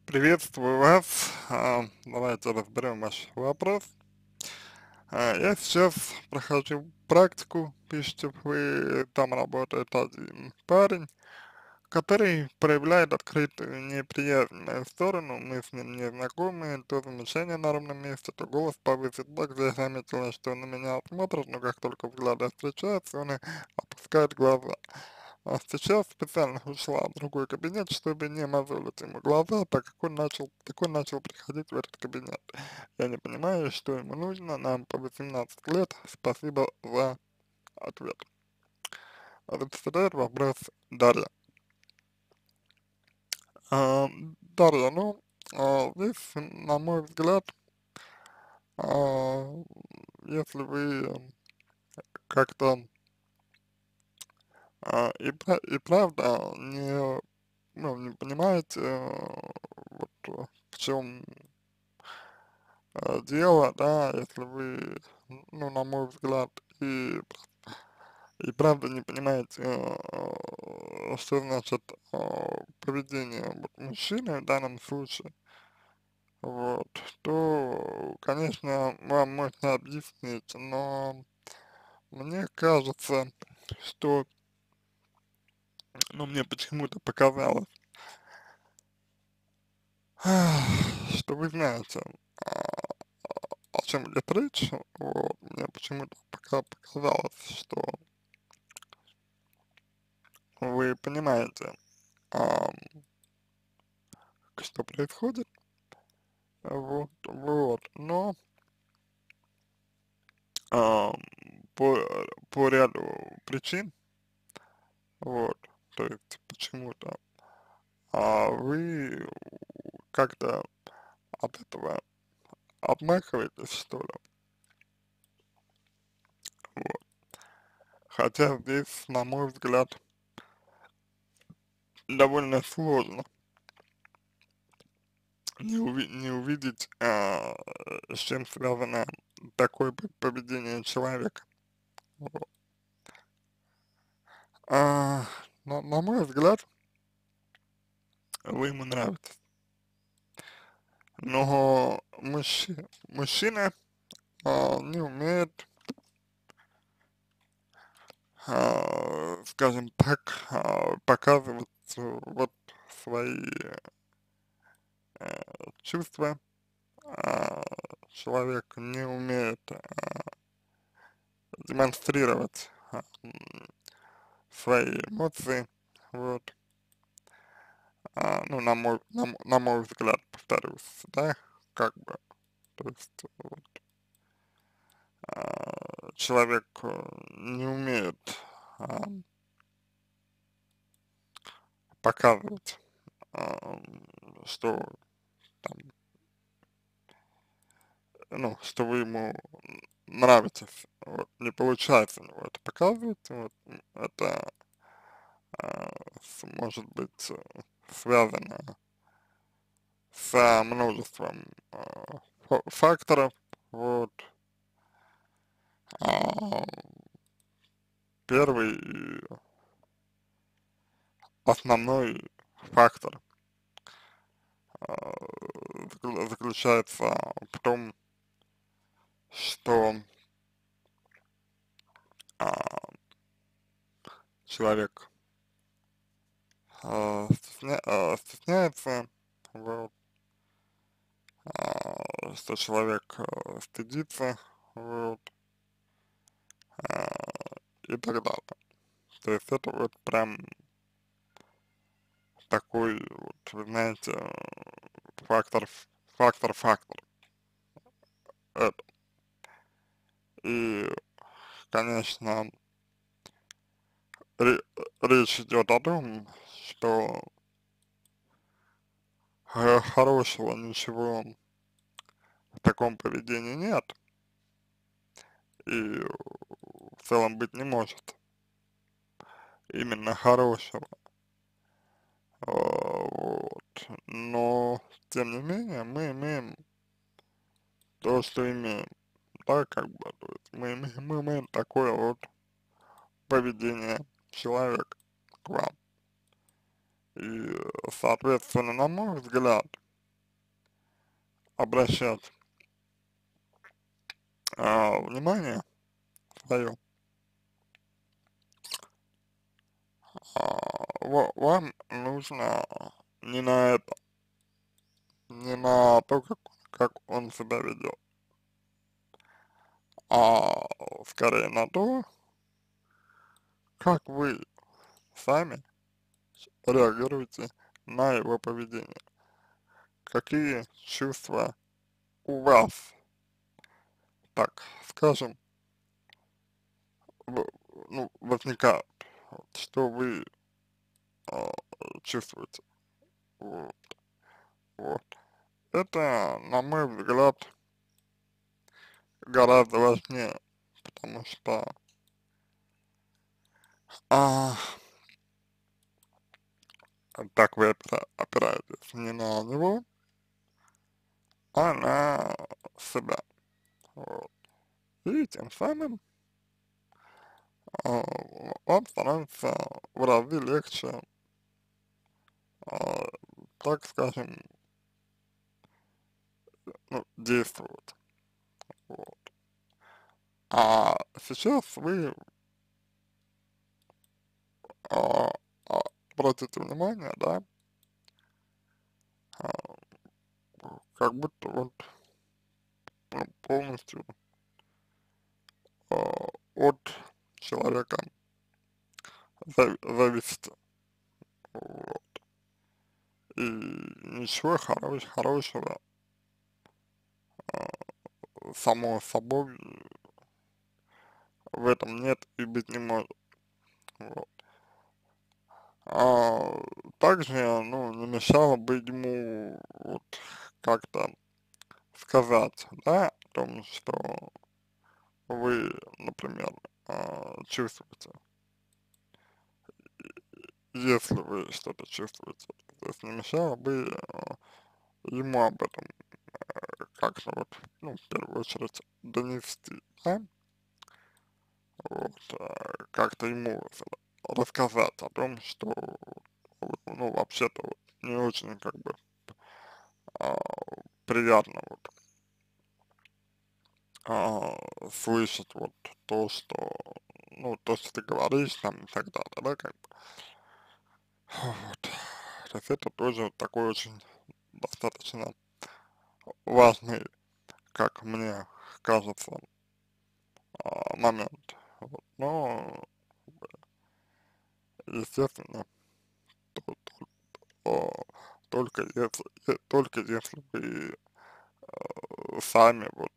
Приветствую вас. Давайте разберем ваш вопрос. Я сейчас прохожу практику, пишите вы, там работает один парень, который проявляет открытую неприязнь в мою сторону. Мы с ним не знакомы, то замечание на ровном месте, то голос повысит. Также я заметила, что он на меня смотрит, но как только взгляды встречаются, он и опускает глаза. Сейчас специально ушла в другой кабинет, чтобы не мозолить ему глаза, так он начал приходить в этот кабинет. Я не понимаю, что ему нужно, нам по 18 лет, спасибо за ответ. Задает вопрос Дарья. Дарья, ну, здесь, на мой взгляд, а, если вы как-то и правда не понимаете, вот в чем дело, да, если вы, ну, на мой взгляд, и правда не понимаете, что значит поведение вот мужчины в данном случае, вот, то, конечно, вам можно объяснить, но мне кажется, что, ну, мне почему-то показалось, что вы знаете, о чем идет речь, вот, мне почему-то пока показалось, что вы понимаете, ам, что происходит, но ам, по, по ряду причин, вот, то есть почему-то, вы как-то от этого отмахиваетесь, что ли, вот, хотя здесь, на мой взгляд, довольно сложно не увидеть, с чем связано такое поведение человека, вот. А, на мой взгляд, вы ему нравитесь. Но мужчина не умеет, скажем так, показывать вот свои чувства. А, Человек не умеет демонстрировать свои эмоции. Вот. Ну, на мой взгляд, повторюсь, да, как бы, то есть, вот, человек не умеет а, показывать, а, что там, ну, что вы ему нравитесь, вот, не получается у него это показывать, вот, это может быть связано со множеством факторов, вот, а, первый и основной фактор заключается в том, что а, человек стесняется, вот, что человек стыдится, вот, а, и так далее. То есть это вот прям такой, вот, вы знаете, фактор, фактор это. И, конечно, ре- речь идет о том, что хорошего ничего в таком поведении нет, и в целом быть не может именно хорошего. Вот. Но, тем не менее, мы имеем то, что имеем, да, как бы, то есть мы имеем такое вот поведение человека к вам. И, соответственно, на мой взгляд, обращать внимание свое, вам нужно не на это, не на то, как он себя ведет, а скорее на то, как вы сами реагируете на его поведение, какие чувства у вас, так скажем, в- ну, возникают, вот, что вы а, чувствуете. Вот, вот. Это, на мой взгляд, гораздо важнее, потому что а, так вы опираетесь не на него, а на себя. Вот. И тем самым а, вам становится в разы легче, а, так скажем, ну, действовать. Вот. А сейчас вы а, обратите внимание, да, а, как будто вот ну, полностью от человека зависит. Вот. И ничего хорошего само собой в этом нет и быть не может. Вот. А также, ну, не мешало бы ему вот как-то сказать, да, о том, что вы, например, чувствуете, если вы что-то чувствуете. То есть не мешало бы ему об этом как-то вот, ну, в первую очередь донести, да, вот, как-то ему рассказать о том, что, ну, вообще-то вот не очень как бы а, приятно вот слышать вот то, что, ну, то, что ты говоришь там и так далее, да, как бы, вот. То есть это тоже такой очень достаточно важный, как мне кажется, момент. Вот. Но, естественно, то- то- только если, только если вы сами вот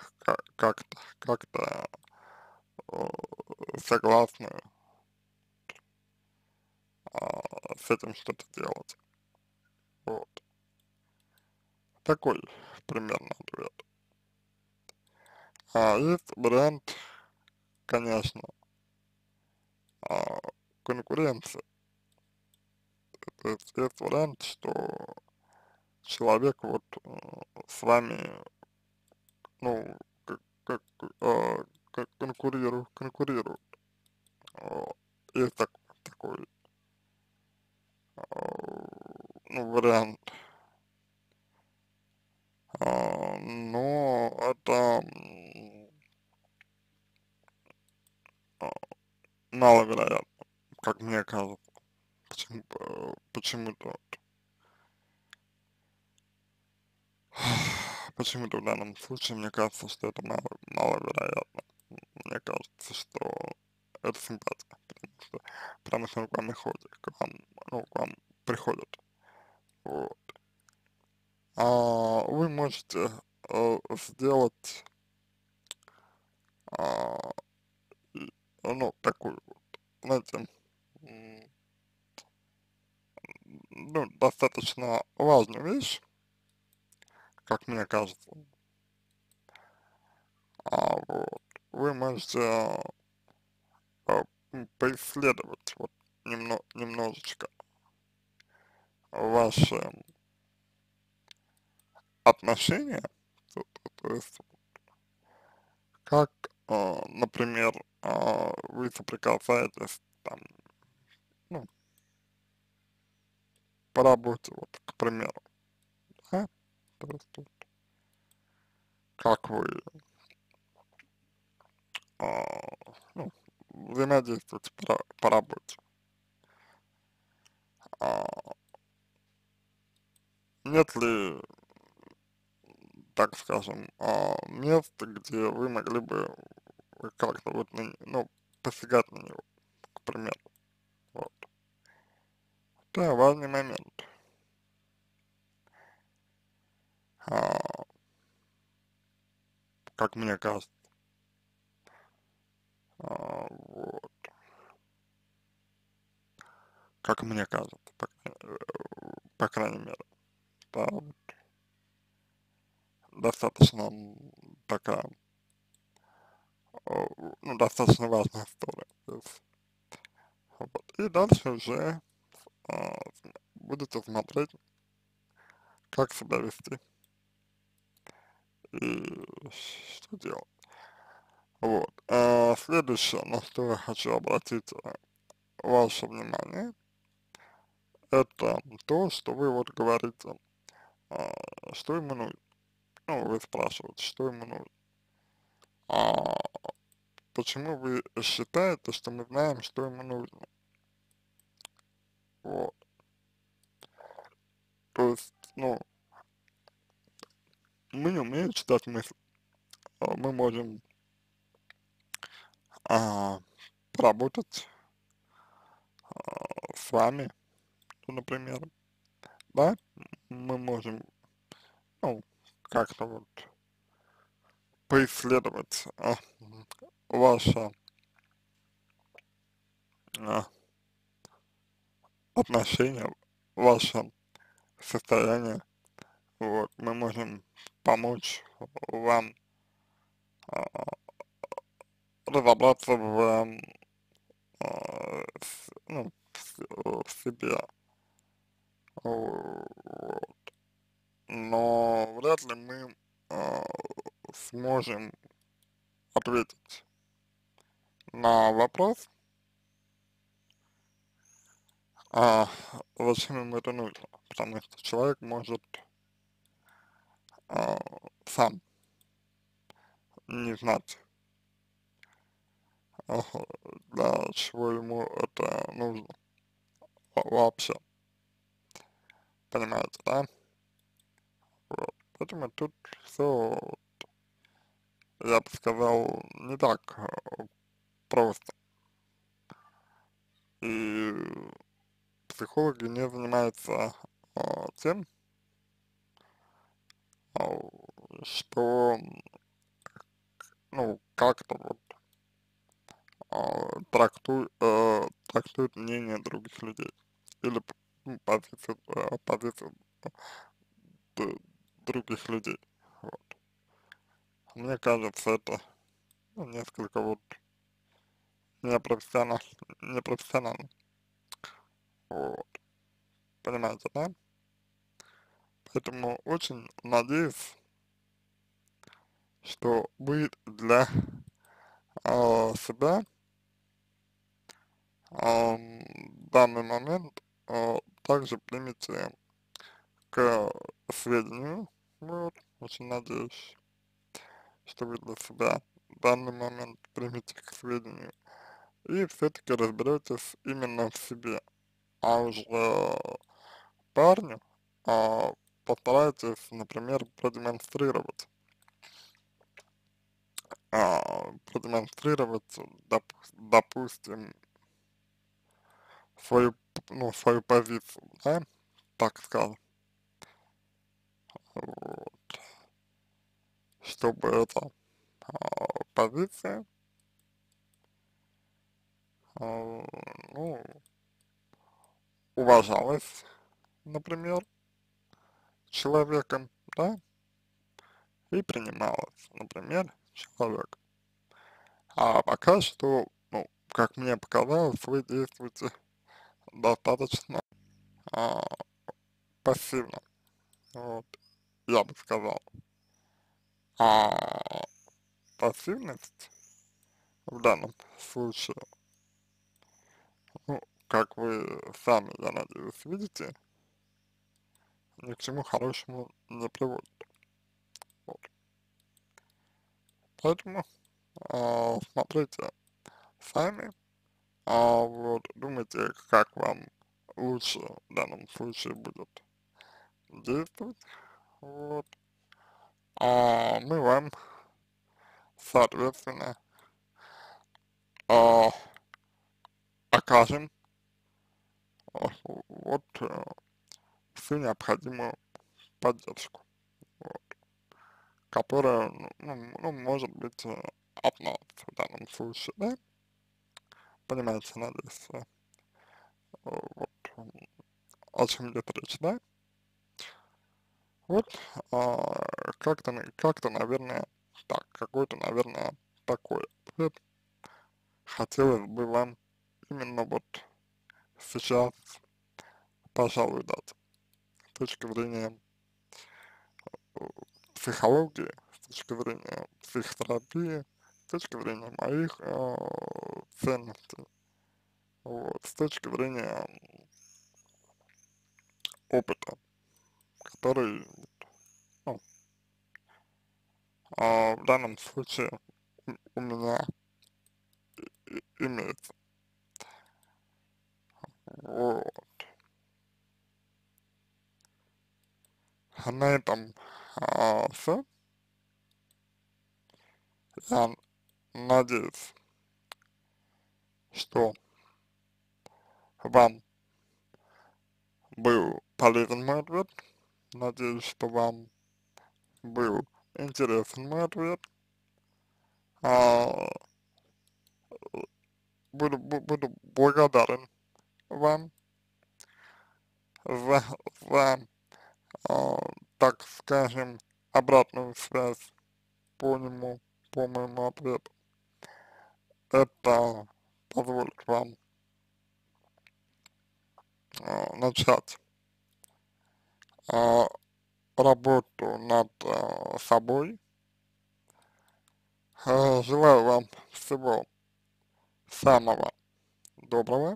как-то согласны с этим что-то делать. Вот. Такой примерно ответ. Есть вариант, конечно, а, конкуренции. То есть вариант, что человек вот с вами, ну, как, как конкурирует. Вот. Есть такой, ну, вариант. Но это а, маловероятно, как мне кажется. Почему-то, почему-то в данном случае мне кажется, что это маловероятно. Мне кажется, что это симпатия, потому что он к вам и ходит, к вам, ну, к вам приходит. Вот. Вы можете сделать, а, ну, такую, вот, знаете, м, ну, достаточно важную вещь, как мне кажется. Вот. Вы можете поисследовать вот немножечко ваши отношения, то есть как, например, вы соприкасаетесь там, ну, по работе, вот, к примеру, да, то есть вот. как вы, а, ну, взаимодействуете по работе. А, нет ли, так скажем, места, где вы могли бы как-то вот, ну, посягать на него, к примеру, вот. Это важный момент. А, как мне кажется, вот, как мне кажется, по крайней мере, да, вот, достаточно такая, ну, достаточно важная история. То есть, вот. И дальше уже будете смотреть, как себя вести и что делать. Вот. Следующее, на что я хочу обратить ваше внимание, это то, что вы вот говорите, а, что ему нужно. Ну, вы спрашиваете, что ему нужно. А почему вы считаете, что мы знаем, что ему нужно? Вот. То есть, ну, мы не умеем читать мысли. Мы можем а, поработать с вами, ну, например, да, мы можем, ну, как-то вот поисследовать ваше а, отношение, ваше состояние, вот, мы можем помочь вам а, разобраться ну, в себе, вот. Но вряд ли мы а, сможем ответить на вопрос, а, зачем ему это нужно, потому что человек может а, сам не знать, а, для чего ему это нужно вообще, понимаете, да? Вот. Поэтому тут все, я бы сказал, не так просто. И психологи не занимаются тем, а, что, ну, как-то вот трактуют мнение других людей или позицию д- других людей. Вот. Мне кажется, это ну, несколько вот непрофессионально, непрофессионально. Вот. Понимаете, да? Поэтому очень надеюсь, что вы для себя данный момент также примите к сведению. Вот. Очень надеюсь, что вы для себя данный момент примите к сведению и все-таки разберетесь именно в себе. А уже парню постарайтесь, например, продемонстрировать, допустим, свою, ну, свою позицию, да, так скажем, вот, чтобы эта позиция, ну, уважалась, например, человеком, да, и принималась, например, человеком. А пока что, ну, как мне показалось, вы действуете достаточно а, пассивно, вот, я бы сказал. А пассивность в данном случае, ну, как вы сами, я надеюсь, видите, ни к чему хорошему не приводит. Вот. Поэтому смотрите сами, вот, думайте, как вам лучше в данном случае будет действовать, вот, мы вам, соответственно, а, окажем вот всю необходимую поддержку, вот, которая, ну, может быть, от нас в данном случае, да, понимаете, надеюсь, вот, о чем идет речь, да, вот, как-то, наверное, так, какой-то, наверное, такой ответ хотелось бы вам именно вот сейчас, пожалуй, дать, с точки зрения э, психологии, с точки зрения психотерапии, с точки зрения моих ценностей, вот, с точки зрения опыта, который, ну, в данном случае у меня имеется. Вот. А на этом все. Я надеюсь, что вам был полезен мой ответ. Надеюсь, что вам был интересен мой ответ. А, буду благодарен вам за а, так скажем, обратную связь по нему, по моему ответу. Это позволит вам начать а, работу над собой. Желаю вам всего самого доброго,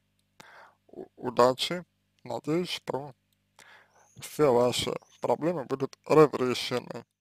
удачи. Надеюсь, что все ваши проблемы будут разрешены.